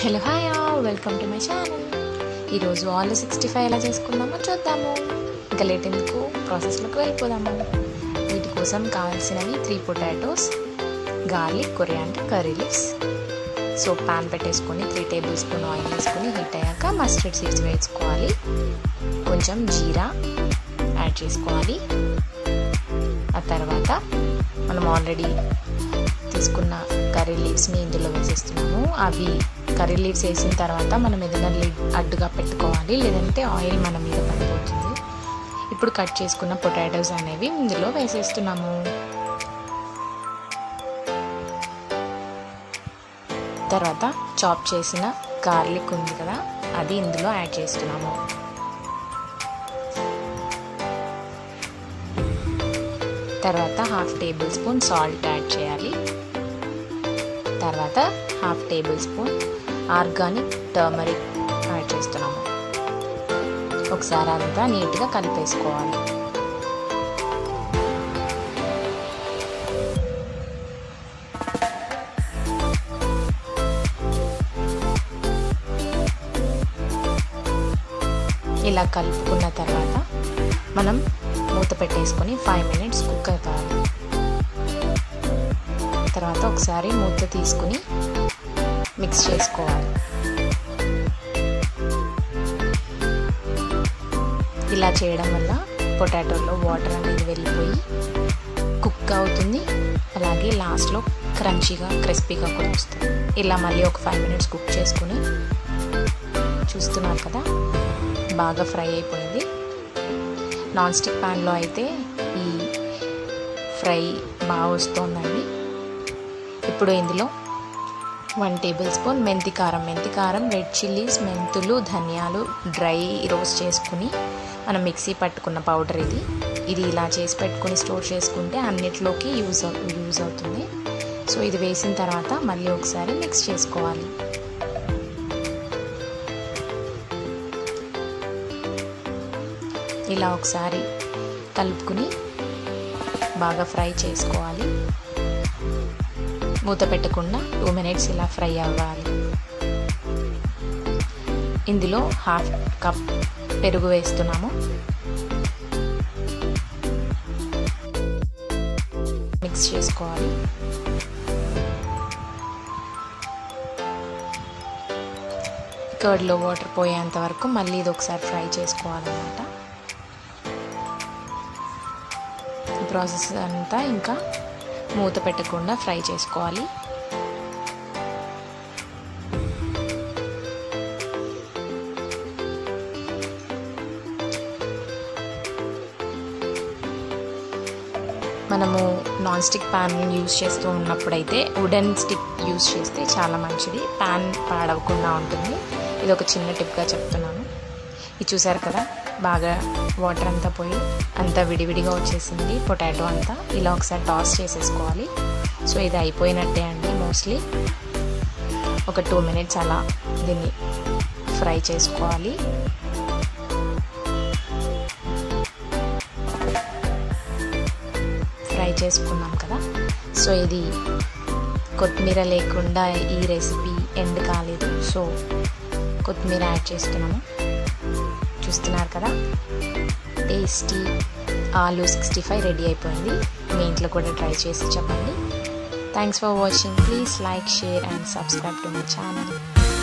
Hello hi all, welcome to my channel. ఈరోజు ఆలు 65 ఎలా చేసుకుందామో చూద్దాము. ఇంకా లేట్ ఎందుకు, ప్రాసెస్లోకి వెళ్ళిపోదాము. వీటి కోసం కావాల్సినవి 3 potatoes, garlic, coriander, curry leaves. So pan పెట్టేసుకొని 3 టేబుల్ స్పూన్ ఆయిల్ వేసుకొని హీట్ అయ్యాక మస్టర్డ్ సీడ్స్ వేసుకోవాలి. కొంచెం జీరా యాడ్ చేసుకోవాలి. ఆ తర్వాత మనం ఆల్రెడీ తీసుకున్న కర్రీ లీవ్స్ని ఇందులో వేసేస్తున్నాము. అవి కర్రీ లీవ్స్ వేసిన తర్వాత మనం ఏదైనా లిడ్ అడ్డుగా పెట్టుకోవాలి, లేదంటే ఆయిల్ మన మీద పడిపోతుంది. ఇప్పుడు కట్ చేసుకున్న పొటాటోస్ అనేవి ఇందులో వేసేస్తున్నాము. తర్వాత చాప్ చేసిన గార్లిక్ ఉంది కదా, అది ఇందులో యాడ్ చేస్తున్నాము. తర్వాత 1/2 టేబుల్ స్పూన్ సాల్ట్ యాడ్ చేయాలి. తర్వాత 1/2 tablespoon organic turmeric add చేస్తున్నాము. ఒకసారి అంతా నీట్గా కలిపేసుకోవాలి. ఇలా కలుపుకున్న తర్వాత మనం మూత పెట్టేసుకొని 5 మినిట్స్ కుక్ అవుతాయి. తర్వాత ఒకసారి మూత తీసుకుని మిక్స్ చేసుకోవాలి. ఇలా చేయడం వల్ల పొటాటోలో వాటర్ అనేది వెళ్ళిపోయి కుక్ అవుతుంది. అలాగే లాస్ట్లో క్రంచీగా క్రిస్పీగా కూడా వస్తుంది. ఇలా మళ్ళీ ఒక 5 మినిట్స్ కుక్ చేసుకుని చూస్తున్నారు కదా, బాగా ఫ్రై అయిపోయింది. నాన్ స్టిక్ ప్యాన్లో అయితే ఈ ఫ్రై బాగా వస్తుందండి. ఇప్పుడు ఇందులో 1 టేబుల్ స్పూన్ మెంతి కారం, రెడ్ చిల్లీస్, మెంతులు, ధనియాలు డ్రై రోస్ట్ చేసుకుని మనం మిక్సీ పట్టుకున్న పౌడర్ ఇది ఇలా చేసి పెట్టుకుని స్టోర్ చేసుకుంటే అన్నిట్లోకి యూజ్ అవుతుంది. సో ఇది వేసిన తర్వాత మళ్ళీ ఒకసారి మిక్స్ చేసుకోవాలి. ఇలా ఒకసారి కలుపుకుని బాగా ఫ్రై చేసుకోవాలి. మూత పెట్టకుండా 2 మినిట్స్ ఇలా ఫ్రై అవ్వాలి. ఇందులో 1/2 కప్ పెరుగు వేస్తున్నాము. మిక్స్ చేసుకోవాలి. కర్డ్లో వాటర్ పోయేంత వరకు మళ్ళీ ఇది ఒకసారి ఫ్రై చేసుకోవాలన్నమాట. ఈ ప్రాసెస్ అంతా ఇంకా మూత పెట్టకుండా ఫ్రై చేసుకోవాలి. మనము నాన్ స్టిక్ ప్యాన్ యూజ్ చేస్తూ ఉన్నప్పుడైతే వుడెన్ స్టిక్ యూజ్ చేస్తే చాలా మంచిది, ప్యాన్ పాడవకుండా ఉంటుంది. ఇది ఒక చిన్న టిప్గా చెప్తున్నాను. ఇది చూసారు కదా, బాగా వాటర్ అంతా పోయి అంతా విడివిడిగా వచ్చేసింది పొటాటో అంతా. ఇలా ఒకసారి టాస్ చేసేసుకోవాలి. సో ఇది అయిపోయినట్టే అండి. మోస్ట్లీ ఒక 2 మినిట్స్ అలా దీన్ని ఫ్రై చేసుకోవాలి. ఫ్రై చేసుకున్నాం కదా. సో ఇది కొత్తిమీర లేకుండా ఈ రెసిపీ ఎండ్ కాలేదు. సో కొత్తిమీర యాడ్ చేస్తున్నాము. చూస్తున్నారు కదా, టేస్టీ ఆలు 65 రెడీ అయిపోయింది. మీ ఇంట్లో కూడా ట్రై చేసి చెప్పండి. Thanks for watching. Please like, share and subscribe to my channel.